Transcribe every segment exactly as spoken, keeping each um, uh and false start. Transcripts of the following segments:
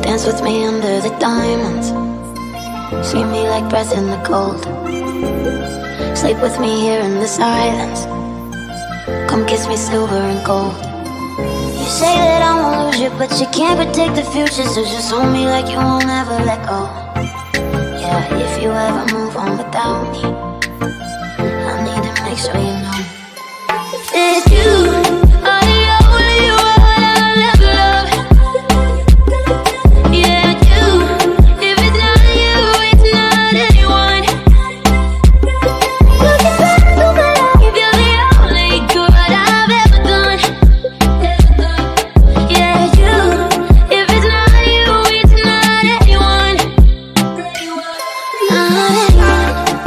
Dance with me under the diamonds. See me like breath in the cold. Sleep with me here in the silence. Come kiss me silver and gold. You say that I won't lose you, but you can't predict the future. So just hold me like you won't ever let go. Yeah, if you ever move on without me, I need to make sure you know it's you. Are the only one I'll ever love. Yeah, you. If it's not you, it's not anyone. Looking back on my life, you're the only good I've ever done. Yeah, you. If it's not you, it's not anyone. Not anyone.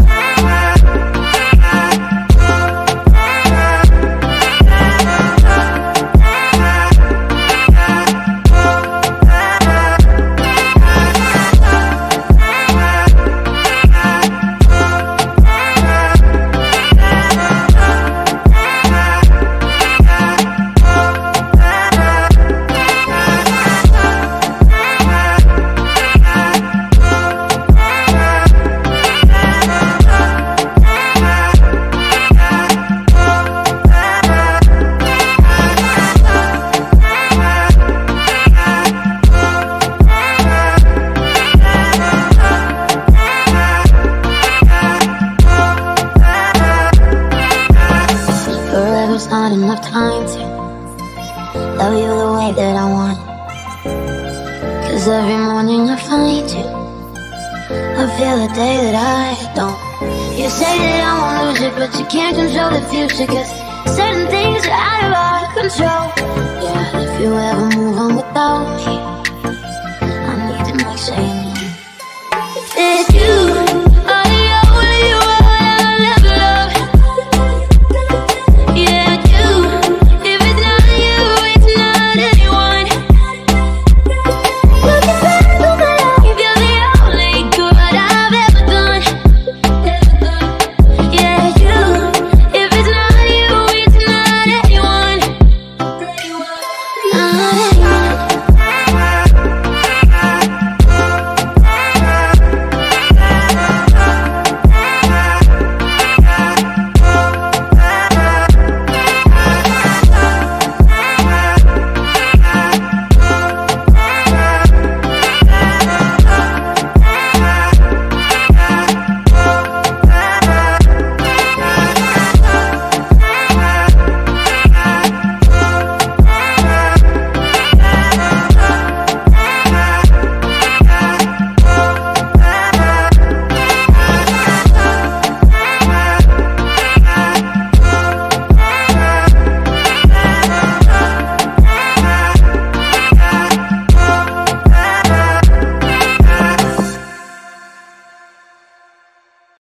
Forever's not enough time to love you the way that I want. Cause every morning I find you, I feel the day that I don't. You say that I won't lose it, but you can't control the future. Cause certain things are out of our control. Yeah, if you ever move on